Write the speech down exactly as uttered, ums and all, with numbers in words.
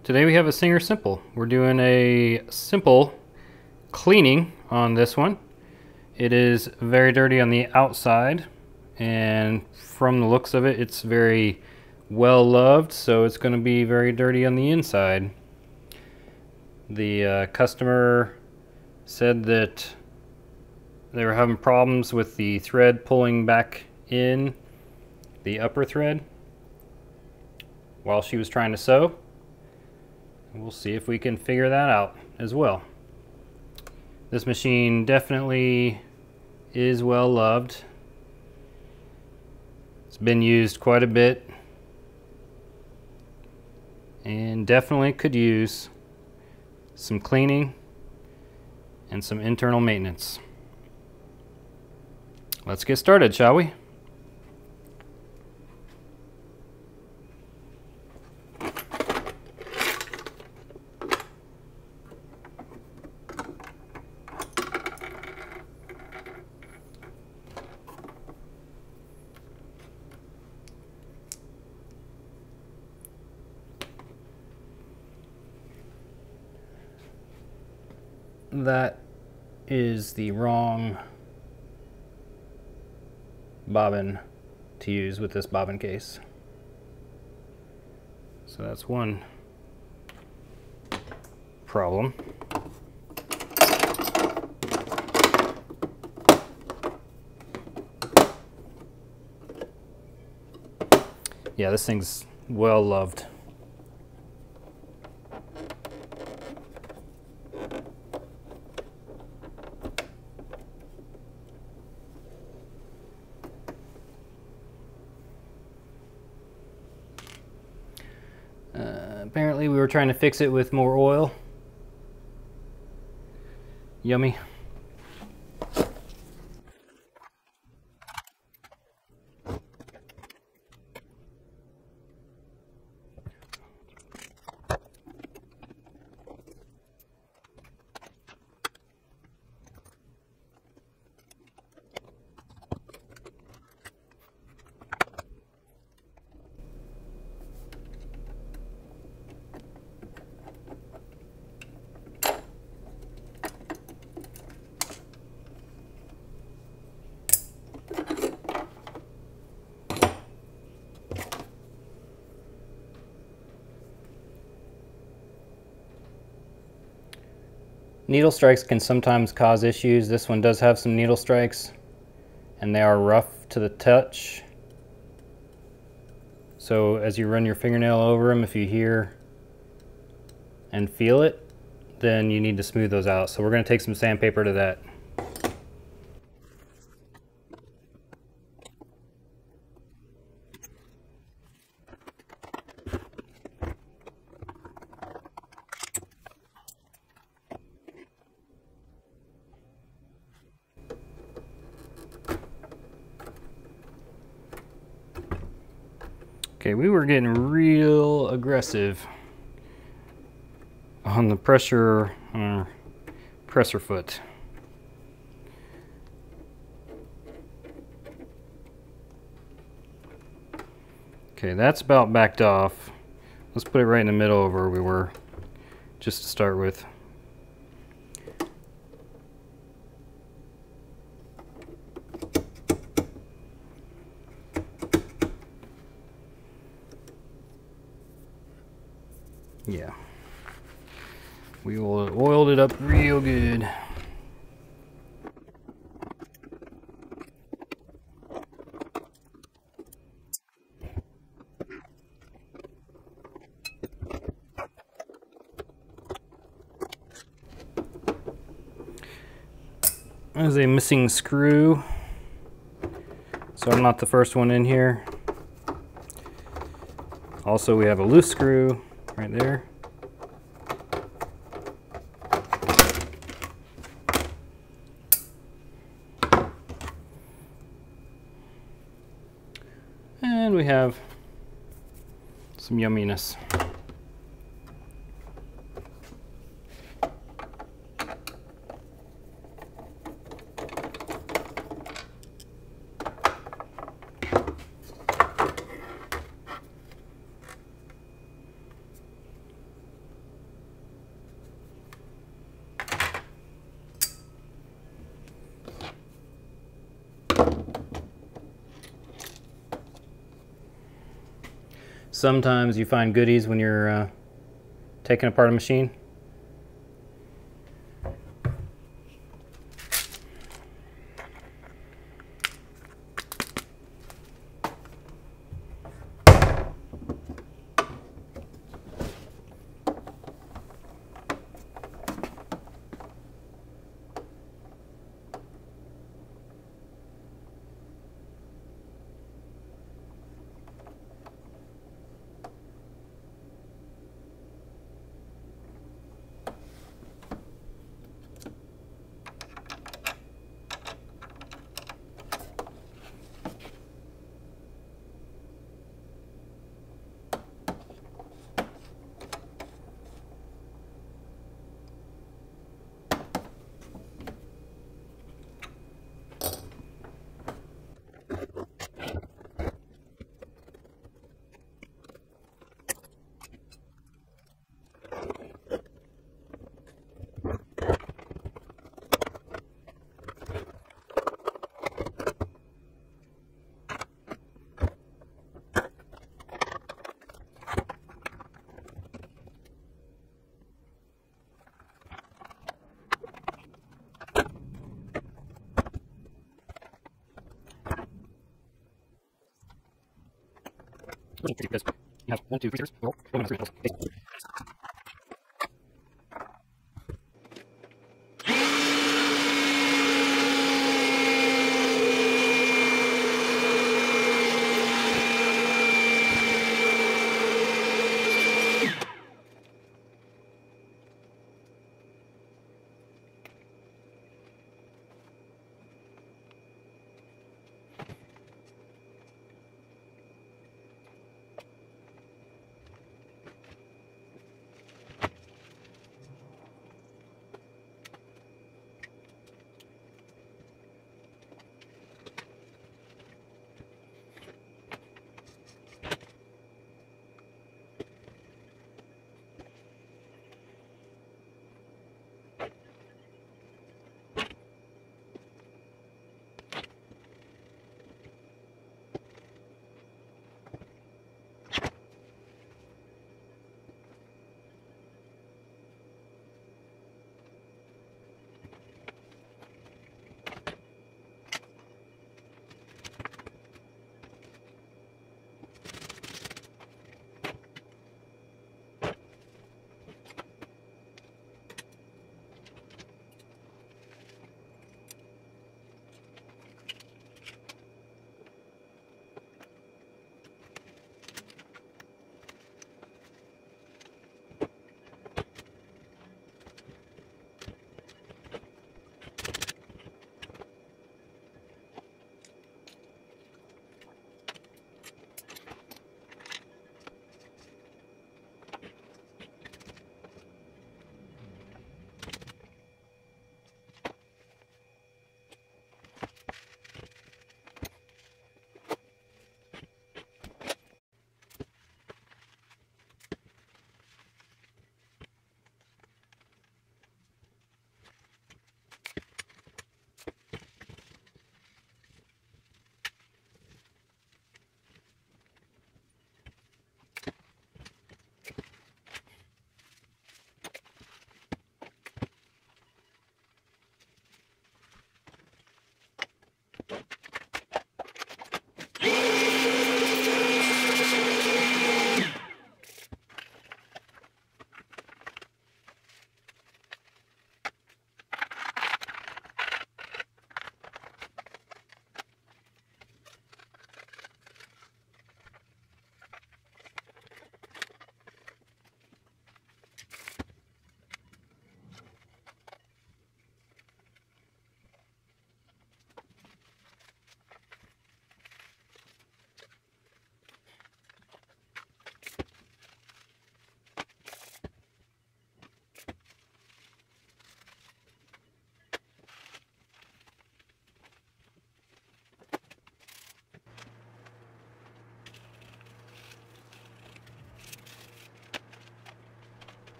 Today we have a Singer Simple. We're doing a simple cleaning on this one. It is very dirty on the outside, and from the looks of it, it's very well loved, so it's going to be very dirty on the inside. The uh, customer said that they were having problems with the thread pulling back in, the upper thread, while she was trying to sew. We'll see if we can figure that out as well. This machine definitely is well loved. It's been used quite a bit and definitely could use some cleaning and some internal maintenance. Let's get started, shall we? That is the wrong bobbin to use with this bobbin case. So that's one problem. Yeah, this thing's well loved. Uh, apparently we were trying to fix it with more oil. Yummy. Needle strikes can sometimes cause issues. This one does have some needle strikes, and they are rough to the touch. So as you run your fingernail over them, if you hear and feel it, then you need to smooth those out. So we're going to take some sandpaper to that. Okay, we were getting real aggressive on the pressure uh, presser foot. Okay, that's about backed off. Let's put it right in the middle of where we were, just to start with. Yeah, we oiled it up real good. There's a missing screw, so I'm not the first one in here. Also, we have a loose screw right there. And we have some yumminess. sometimes you find goodies when you're uh, taking apart a machine. Because you have one, two, three scissors. Well, one, two, three, four.